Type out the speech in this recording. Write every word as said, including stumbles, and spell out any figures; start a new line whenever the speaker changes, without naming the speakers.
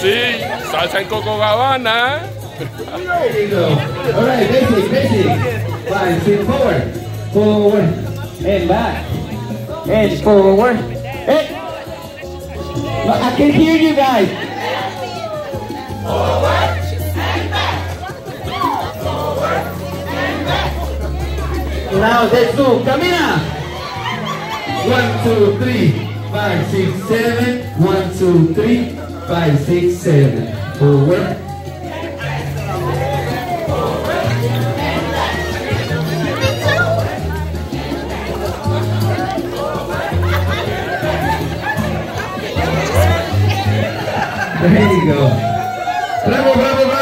sí, salsa en Coco Gabbana.
There you go. All right, basic, basic. Five, six, forward, forward, and back, and forward. Hey. No, I can hear you guys. Forward and back. Forward and back. Now let's do. Camina. One, two, three, five, six, seven. One, two, three, five, six, seven. Forward. There you go. Bravo, bravo, bravo.